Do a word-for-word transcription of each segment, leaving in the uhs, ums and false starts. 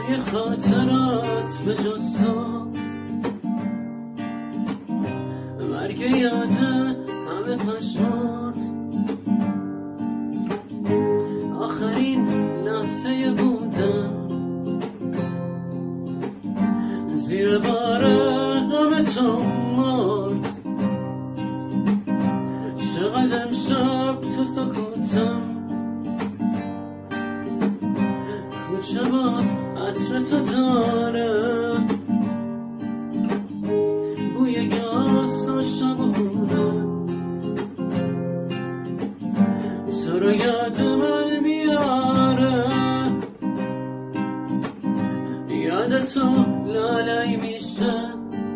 توی خاطرات به جز تو مرگ یاده همه پشمارد آخرین لحظه بودن زیر بار غم تو مرد چقدر امشب تو سکوتم کوچه باز عطر تو داره بوی گاز و شب و خونه تو رو یاد من میاره یاد تو لالای میشه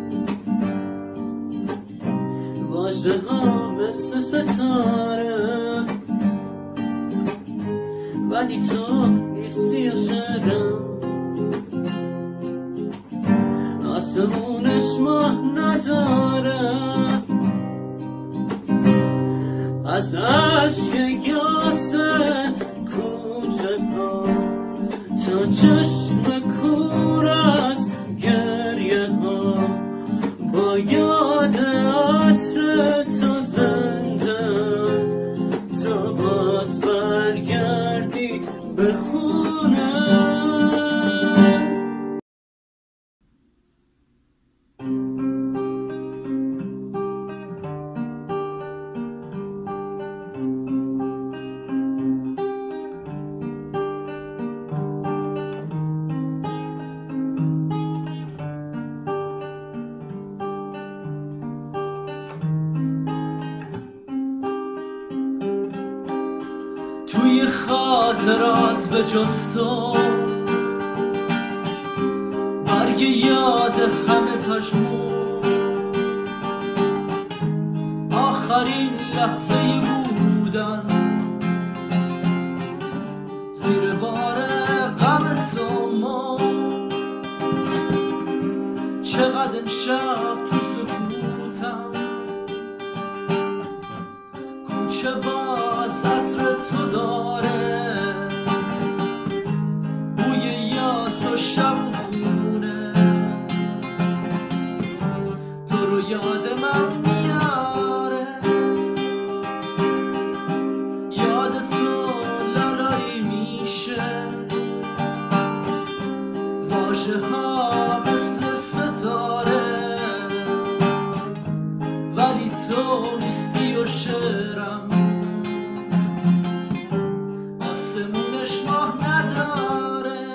واژه ها مثل ستاره ولی تو نیستی و شرم آسمونش ماه نداره از عشق یاسه کوچه ها تا چشم کور از گریه ها با یاد عطر تو زنده تا باز برگردی به خونه توی خاطرات به جز تو برگ یاد همه پشمون آخرین لحظه بودن زیر بار غم تو ما چقدر امشب تو سکوتم کوچه باز عطر تو داره بوی یاس و شب و خونه تو رو یاد من میاره یاد تو لالایی میشه واژه ها مثل ستاره ولی تو نیستی و شعرم آسمونش ماه نداره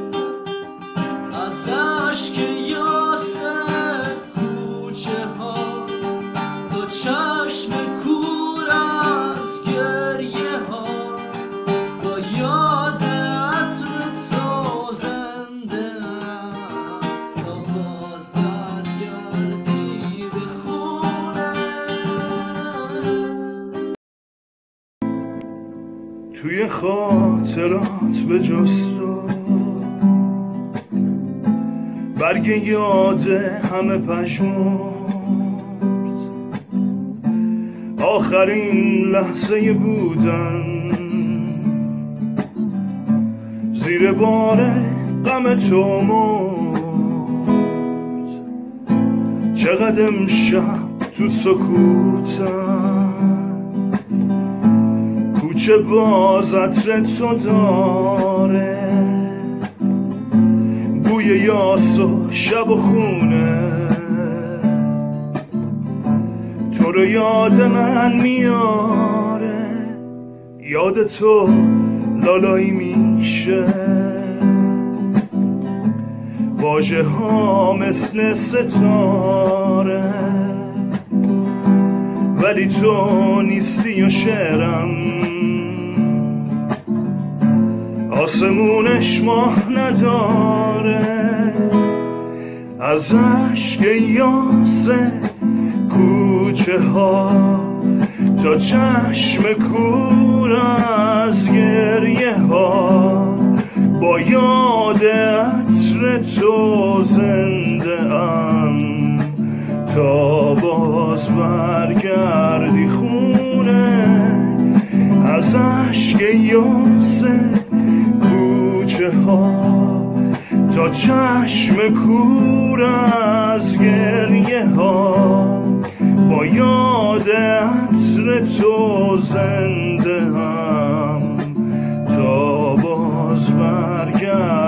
از عشق یاسه کوچه ها تا چشم کور از گریه ها با یاد عطر تو زنده تا باز برگردی به خونه توی خاطرات به جز تو برگ یاد همه پشمرد آخرین لحظه بودن زیر بار غم تو مرد چقدر امشب تو سکوتم کوچه باز عطر تو داره بوی یاس و شب و خونه تو رو یاد من میاره یاد تو لالایی میشه واژه ها مثل ستاره ولی تو نیستی و شعرم آسمونش ماه نداره از عشق یاسه کوچه ها تا چشم کور از گریه ها با یاد عطر تو زنده ام تا باز برگردی خونه از عشق یاسه کوچه ها تا چشم کور از گریه ها، با یاد عطر تو زنده هم تا باز برگرد